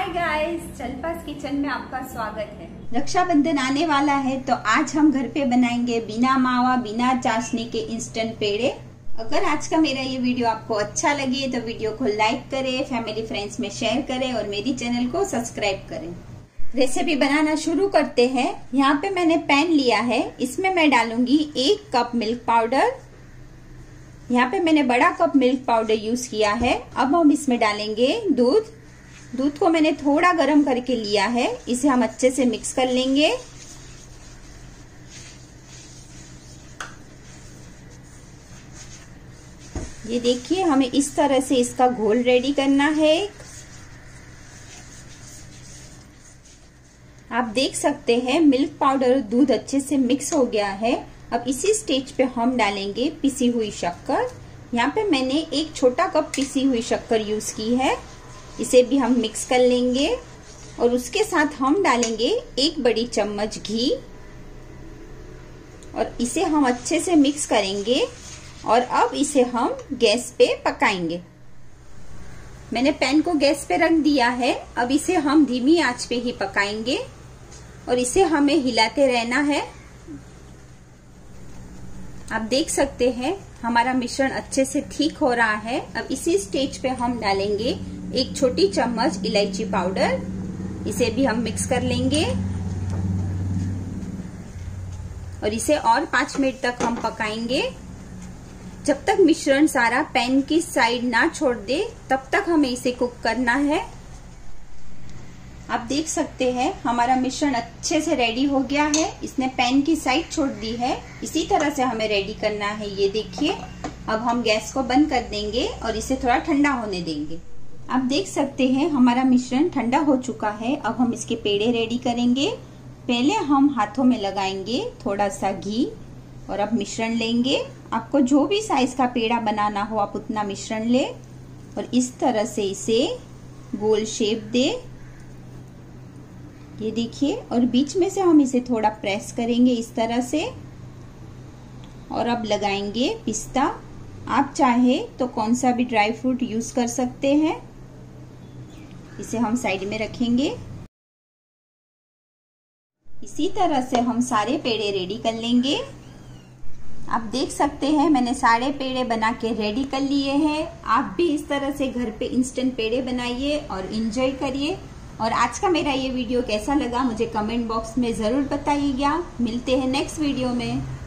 Guys, चलपास kitchen में आपका स्वागत है। रक्षाबंधन आने वाला है तो आज हम घर पे बनाएंगे बिना मावा बिना चाशनी के इंस्टेंट पेड़े। अगर आज का मेरा ये वीडियो आपको अच्छा लगे तो वीडियो को लाइक करें, फैमिली फ्रेंड्स में शेयर करें और मेरी चैनल को सब्सक्राइब करें। रेसिपी बनाना शुरू करते हैं। यहाँ पे मैंने पैन लिया है, इसमें मैं डालूंगी 1 कप मिल्क पाउडर। यहाँ पे मैंने बड़ा कप मिल्क पाउडर यूज किया है। अब हम इसमें डालेंगे दूध। दूध को मैंने थोड़ा गर्म करके लिया है, इसे हम अच्छे से मिक्स कर लेंगे। ये देखिए, हमें इस तरह से इसका घोल रेडी करना है। आप देख सकते हैं मिल्क पाउडर और दूध अच्छे से मिक्स हो गया है। अब इसी स्टेज पे हम डालेंगे पिसी हुई शक्कर। यहाँ पे मैंने 1 छोटा कप पिसी हुई शक्कर यूज की है, इसे भी हम मिक्स कर लेंगे। और उसके साथ हम डालेंगे 1 बड़ी चम्मच घी और इसे हम अच्छे से मिक्स करेंगे। और अब इसे हम गैस पे पकाएंगे। मैंने पैन को गैस पे रख दिया है। अब इसे हम धीमी आंच पे ही पकाएंगे और इसे हमें हिलाते रहना है। आप देख सकते हैं हमारा मिश्रण अच्छे से ठीक हो रहा है। अब इसी स्टेज पे हम डालेंगे 1 छोटी चम्मच इलायची पाउडर, इसे भी हम मिक्स कर लेंगे और इसे और 5 मिनट तक हम पकाएंगे। जब तक मिश्रण सारा पैन की साइड ना छोड़ दे तब तक हमें इसे कुक करना है। आप देख सकते हैं हमारा मिश्रण अच्छे से रेडी हो गया है, इसने पैन की साइड छोड़ दी है। इसी तरह से हमें रेडी करना है। ये देखिए, अब हम गैस को बंद कर देंगे और इसे थोड़ा ठंडा होने देंगे। आप देख सकते हैं हमारा मिश्रण ठंडा हो चुका है। अब हम इसके पेड़े रेडी करेंगे। पहले हम हाथों में लगाएंगे थोड़ा सा घी और अब मिश्रण लेंगे। आपको जो भी साइज का पेड़ा बनाना हो आप उतना मिश्रण ले और इस तरह से इसे गोल शेप दे। ये देखिए, और बीच में से हम इसे थोड़ा प्रेस करेंगे इस तरह से। और अब लगाएंगे पिस्ता। आप चाहे तो कौन सा भी ड्राई फ्रूट यूज कर सकते हैं। इसे हम साइड में रखेंगे। इसी तरह से हम सारे पेड़े रेडी कर लेंगे। आप देख सकते हैं मैंने सारे पेड़े बना के रेडी कर लिए हैं। आप भी इस तरह से घर पे इंस्टेंट पेड़े बनाइए और इंजॉय करिए। और आज का मेरा ये वीडियो कैसा लगा मुझे कमेंट बॉक्स में जरूर बताइएगा। मिलते हैं नेक्स्ट वीडियो में।